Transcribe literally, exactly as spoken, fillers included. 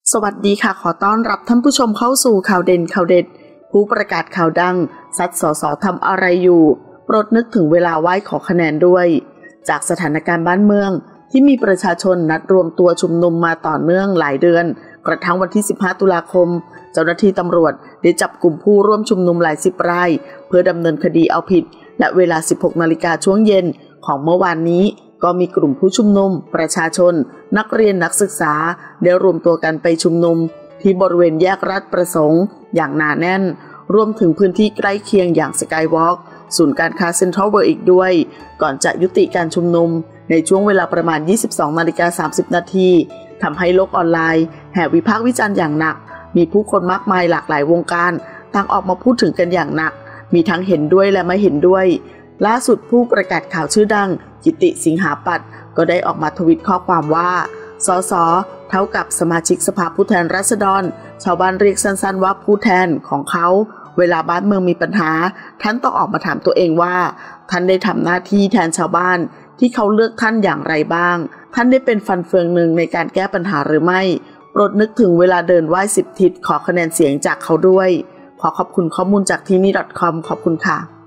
สวัสดีค่ะขอต้อนรับท่านผู้ชมเข้าสู่ข่าวเด่นข่าวเด็ดผู้ประกาศข่าวดังซัดสสทำอะไรอยู่โปรดนึกถึงเวลาไหว้ขอคะแนนด้วยจากสถานการณ์บ้านเมืองที่มีประชาชนนัดรวมตัวชุมนุมมาต่อเนื่องหลายเดือนกระทั่งวันที่สิบห้าตุลาคมเจ้าหน้าที่ตำรวจได้จับกลุ่มผู้ร่วมชุมนุมหลายสิบรายเพื่อดำเนินคดีเอาผิดและเวลา สิบหกนาฬิกาช่วงเย็นของเมื่อวานนี้ก็มีกลุ่มผู้ชุมนุมประชาชนนักเรียนนักศึกษาได้รวมตัวกันไปชุมนุมที่บริเวณแยกราชประสงค์อย่างหนาแน่นรวมถึงพื้นที่ใกล้เคียงอย่างสกายวอล์กศูนย์การค้าเซ็นทรัลเวิลด์อีกด้วยก่อนจะยุติการชุมนุมในช่วงเวลาประมาณ ยี่สิบสองนาฬิกาสามสิบนาทีทำให้โลกออนไลน์แห่วิพากษ์วิจารณ์อย่างหนักมีผู้คนมากมายหลากหลายวงการต่างออกมาพูดถึงกันอย่างหนักมีทั้งเห็นด้วยและไม่เห็นด้วยล่าสุดผู้ประกาศข่าวชื่อดังกิติสิงหาปัตย์ก็ได้ออกมาทวิตข้อความว่าสสเท่ากับสมาชิกสภาผู้แทนราษฎรชาวบ้านเรียกสั้นๆว่าผู้แทนของเขาเวลาบ้านเมืองมีปัญหาท่านต้องออกมาถามตัวเองว่าท่านได้ทำหน้าที่แทนชาวบ้านที่เขาเลือกท่านอย่างไรบ้างท่านได้เป็นฟันเฟืองหนึ่งในการแก้ปัญหาหรือไม่โปรดนึกถึงเวลาเดินไหว้สิบทิศขอคะแนนเสียงจากเขาด้วยขอขอบคุณข้อมูลจากที่นี่ .com ขอบคุณค่ะ